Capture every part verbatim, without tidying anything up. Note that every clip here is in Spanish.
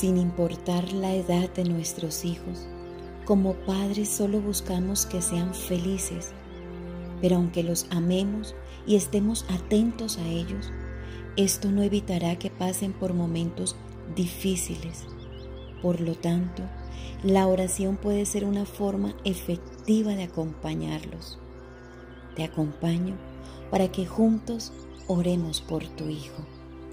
Sin importar la edad de nuestros hijos, como padres solo buscamos que sean felices, pero aunque los amemos y estemos atentos a ellos, esto no evitará que pasen por momentos difíciles. Por lo tanto, la oración puede ser una forma efectiva de acompañarlos. Te acompaño para que juntos oremos por tu hijo.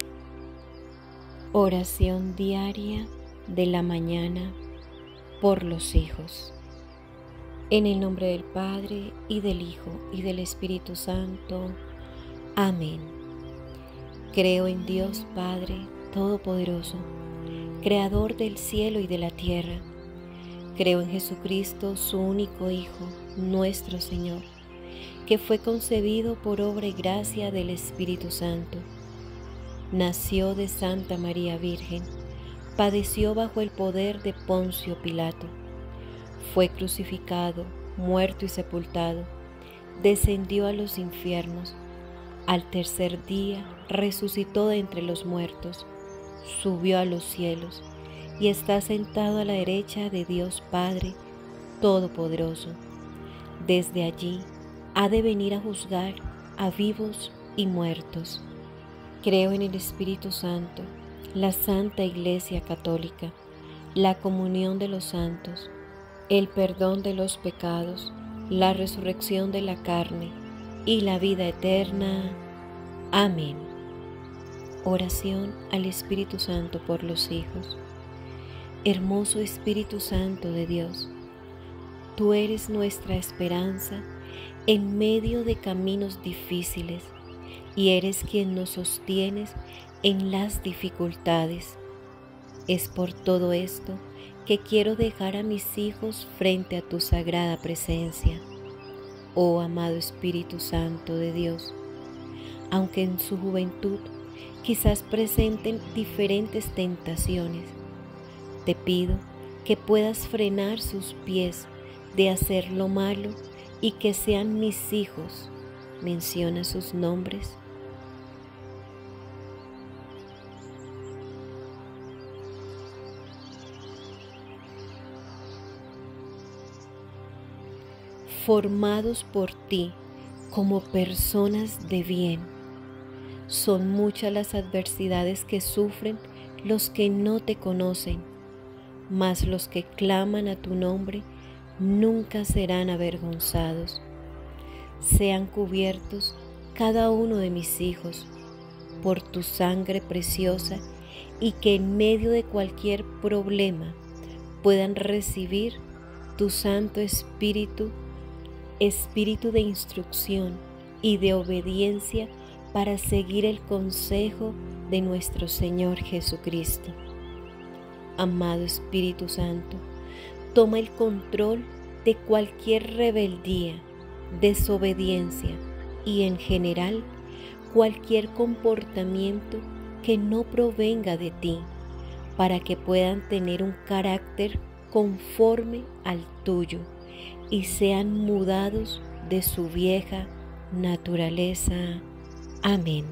Oración diaria de la mañana por los hijos. En el nombre del Padre, y del Hijo, y del Espíritu Santo. Amén. Creo en Dios Padre Todopoderoso, Creador del cielo y de la tierra. Creo en Jesucristo, su único Hijo, nuestro Señor, que fue concebido por obra y gracia del Espíritu Santo. Nació de Santa María Virgen, padeció bajo el poder de Poncio Pilato, fue crucificado, muerto y sepultado, descendió a los infiernos, al tercer día resucitó de entre los muertos, subió a los cielos y está sentado a la derecha de Dios Padre Todopoderoso. Desde allí ha de venir a juzgar a vivos y muertos. Creo en el Espíritu Santo, la Santa Iglesia Católica, la comunión de los santos, el perdón de los pecados, la resurrección de la carne y la vida eterna. Amén. Oración al Espíritu Santo por los hijos. Hermoso Espíritu Santo de Dios, tú eres nuestra esperanza en medio de caminos difíciles y eres quien nos sostienes en las dificultades. Es por todo esto que quiero dejar a mis hijos frente a tu sagrada presencia. Oh amado Espíritu Santo de Dios, aunque en su juventud quizás presenten diferentes tentaciones, te pido que puedas frenar sus pies de hacer lo malo y que sean mis hijos. Menciona sus nombres. Formados por ti como personas de bien. Son muchas las adversidades que sufren los que no te conocen, mas los que claman a tu nombre nunca serán avergonzados. Sean cubiertos cada uno de mis hijos por tu sangre preciosa y que en medio de cualquier problema puedan recibir tu Santo Espíritu, Espíritu de instrucción y de obediencia para seguir el consejo de nuestro Señor Jesucristo. Amado Espíritu Santo, toma el control de cualquier rebeldía, desobediencia y en general cualquier comportamiento que no provenga de ti, para que puedan tener un carácter conforme al tuyo y sean mudados de su vieja naturaleza. Amén.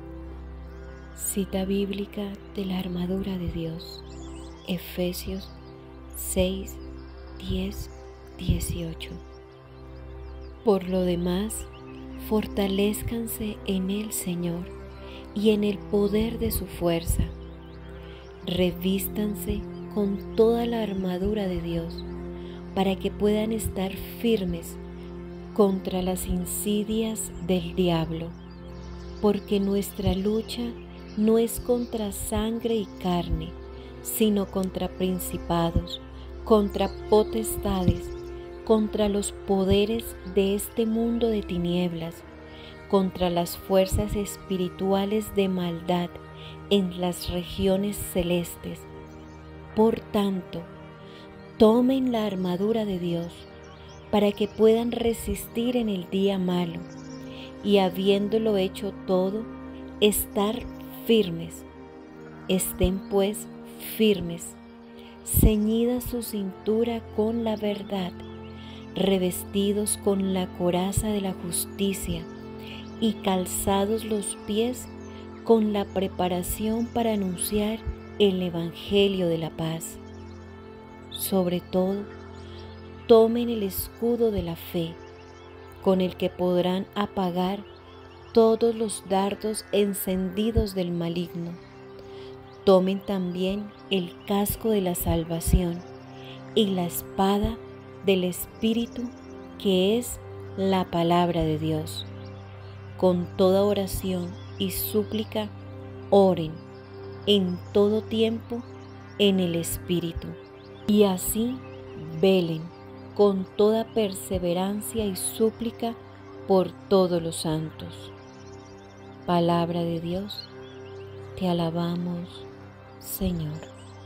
Cita bíblica de la armadura de Dios, Efesios seis, diez, dieciocho. Por lo demás, fortalézcanse en el Señor y en el poder de su fuerza. Revístanse con toda la armadura de Dios para que puedan estar firmes contra las insidias del diablo, porque nuestra lucha no es contra sangre y carne, sino contra principados, contra potestades, contra los poderes de este mundo de tinieblas, contra las fuerzas espirituales de maldad en las regiones celestes. Por tanto, tomen la armadura de Dios para que puedan resistir en el día malo y, habiéndolo hecho todo, estar firmes. Estén pues firmes, ceñida su cintura con la verdad, revestidos con la coraza de la justicia y calzados los pies con la preparación para anunciar el Evangelio de la paz. Sobre todo, tomen el escudo de la fe, con el que podrán apagar todos los dardos encendidos del maligno. Tomen también el casco de la salvación y la espada del Espíritu, que es la palabra de Dios. Con toda oración y súplica, oren en todo tiempo en el Espíritu, y así velen con toda perseverancia y súplica por todos los santos. Palabra de Dios, te alabamos, Señor.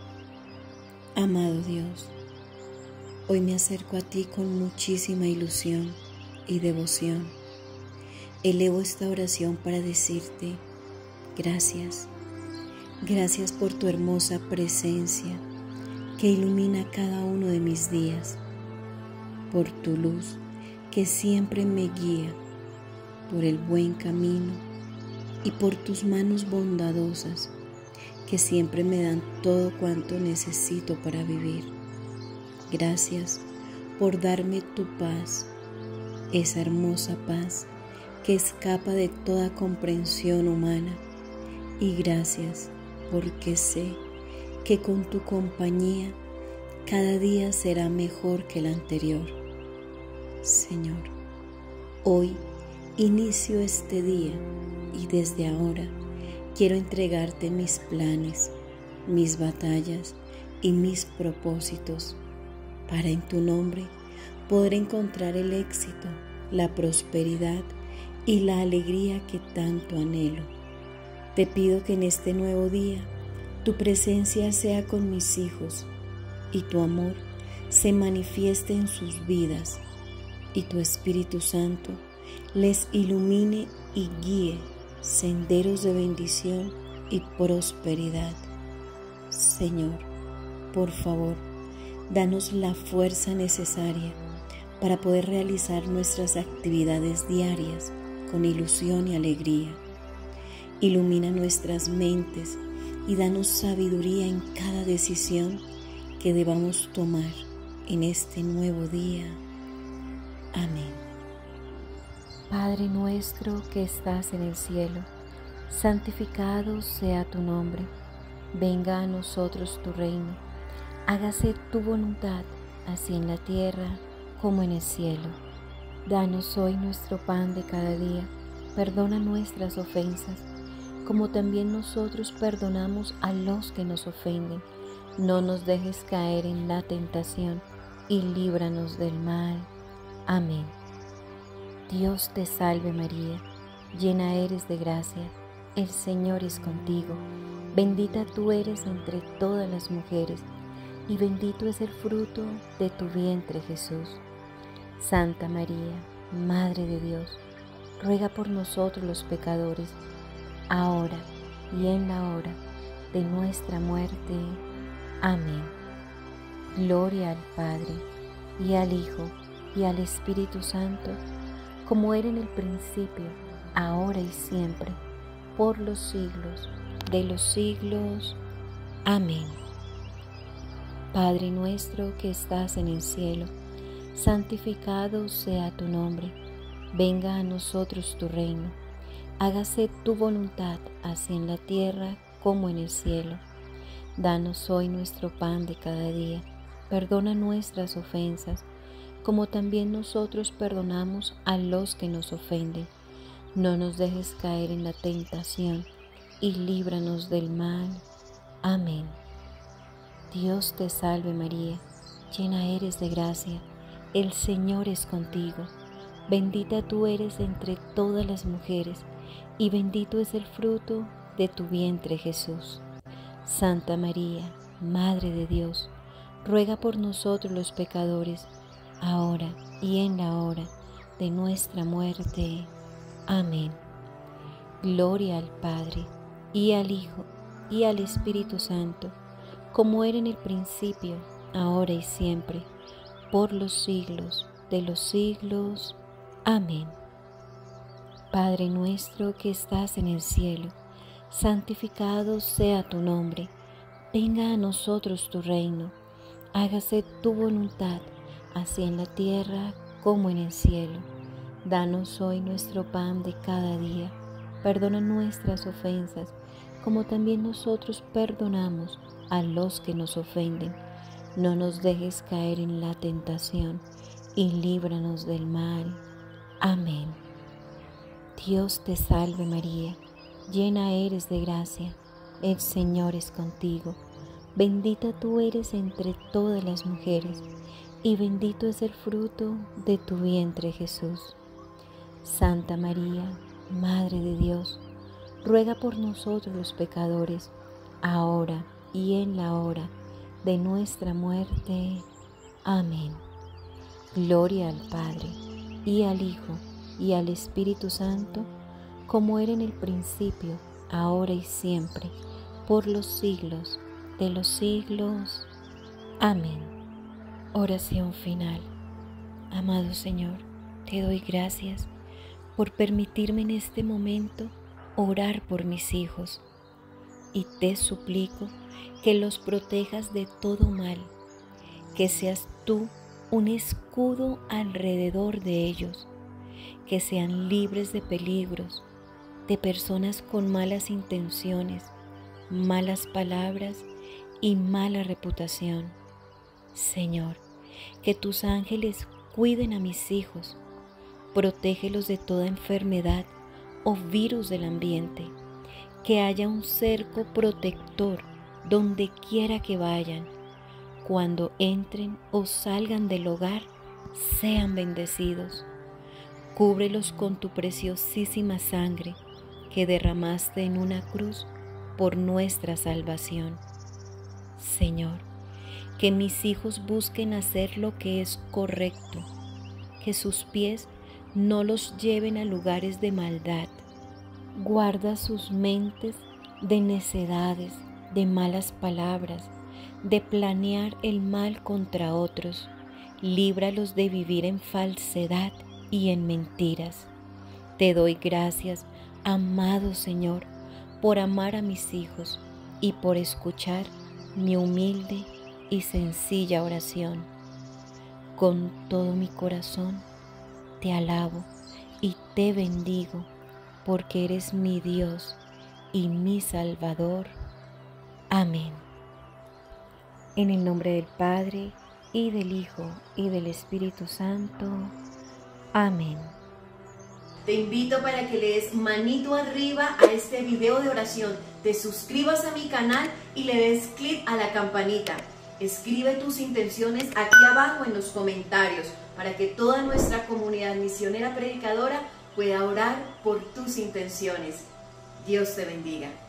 Amado Dios, hoy me acerco a ti con muchísima ilusión y devoción. Elevo esta oración para decirte gracias. Gracias por tu hermosa presencia que ilumina cada uno de mis días, por tu luz que siempre me guía por el buen camino y por tus manos bondadosas que siempre me dan todo cuanto necesito para vivir. Gracias por darme tu paz, esa hermosa paz que escapa de toda comprensión humana, y gracias porque sé que con tu compañía cada día será mejor que el anterior. Señor, hoy inicio este día y desde ahora quiero entregarte mis planes, mis batallas y mis propósitos, para en tu nombre poder encontrar el éxito, la prosperidad y la alegría que tanto anhelo. Te pido que en este nuevo día tu presencia sea con mis hijos y tu amor se manifieste en sus vidas, y tu Espíritu Santo les ilumine y guíe senderos de bendición y prosperidad. Señor, por favor, danos la fuerza necesaria para poder realizar nuestras actividades diarias con ilusión y alegría. Ilumina nuestras mentes y danos sabiduría en cada decisión que debamos tomar en este nuevo día. Amén. Padre nuestro que estás en el cielo, santificado sea tu nombre. Venga a nosotros tu reino. Hágase tu voluntad, así en la tierra como en el cielo. Danos hoy nuestro pan de cada día. Perdona nuestras ofensas, como también nosotros perdonamos a los que nos ofenden. No nos dejes caer en la tentación y líbranos del mal. Amén. Dios te salve María, llena eres de gracia, el Señor es contigo. Bendita tú eres entre todas las mujeres, y bendito es el fruto de tu vientre Jesús. Santa María, Madre de Dios, ruega por nosotros los pecadores, ahora y en la hora de nuestra muerte. Amén. Gloria al Padre, y al Hijo, y al Espíritu Santo, como era en el principio, ahora y siempre, por los siglos de los siglos. Amén. Padre nuestro que estás en el cielo, santificado sea tu nombre. Venga a nosotros tu reino. Hágase tu voluntad, así en la tierra como en el cielo. Danos hoy nuestro pan de cada día. Perdona nuestras ofensas, como también nosotros perdonamos a los que nos ofenden. No nos dejes caer en la tentación, y líbranos del mal. Amén. Dios te salve María, llena eres de gracia, el Señor es contigo. Bendita tú eres entre todas las mujeres, y bendito es el fruto de tu vientre Jesús. Santa María, Madre de Dios, ruega por nosotros los pecadores, ahora y en la hora de nuestra muerte. Amén. Gloria al Padre, y al Hijo, y al Espíritu Santo, como era en el principio, ahora y siempre, por los siglos de los siglos. Amén. Padre nuestro que estás en el cielo, santificado sea tu nombre. Venga a nosotros tu reino, hágase tu voluntad, así en la tierra como en el cielo. Danos hoy nuestro pan de cada día, perdona nuestras ofensas, como también nosotros perdonamos a los que nos ofenden. No nos dejes caer en la tentación, y líbranos del mal. Amén. Dios te salve María, llena eres de gracia, el Señor es contigo. Bendita tú eres entre todas las mujeres, y bendito es el fruto de tu vientre Jesús. Santa María, Madre de Dios, ruega por nosotros los pecadores, ahora y en la hora de nuestra muerte. Amén. Gloria al Padre, y al Hijo, y al Espíritu Santo, como era en el principio, ahora y siempre, por los siglos de los siglos. Amén. Oración final. Amado Señor, te doy gracias por permitirme en este momento orar por mis hijos, y te suplico que los protejas de todo mal, que seas tú un escudo alrededor de ellos, que sean libres de peligros, de personas con malas intenciones, malas palabras y mala reputación. Señor, que tus ángeles cuiden a mis hijos, protégelos de toda enfermedad o virus del ambiente, que haya un cerco protector donde quiera que vayan. Cuando entren o salgan del hogar, sean bendecidos. Cúbrelos con tu preciosísima sangre que derramaste en una cruz por nuestra salvación. Señor, que mis hijos busquen hacer lo que es correcto, que sus pies no los lleven a lugares de maldad. Guarda sus mentes de necedades, de malas palabras, de planear el mal contra otros. Líbralos de vivir en falsedad y en mentiras. Te doy gracias, amado Señor, por amar a mis hijos y por escuchar mi humilde y sencilla oración. Con todo mi corazón te alabo y te bendigo, porque eres mi Dios y mi Salvador. Amén. En el nombre del Padre, y del Hijo, y del Espíritu Santo. Amén. Te invito para que le des manito arriba a este video de oración, te suscribas a mi canal y le des clic a la campanita. Escribe tus intenciones aquí abajo en los comentarios para que toda nuestra comunidad misionera predicadora pueda orar por tus intenciones. Dios te bendiga.